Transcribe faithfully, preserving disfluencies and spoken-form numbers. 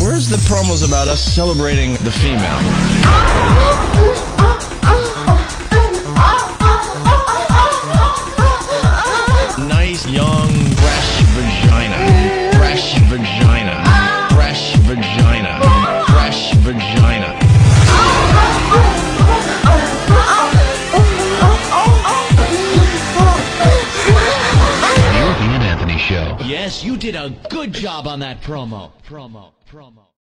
Where's the promos about us celebrating the female? Nice, young, fresh vagina. Fresh vagina. Fresh vagina. Fresh vagina. The Ian Anthony Show. Yes, you did a good job on that promo. Promo. Promo.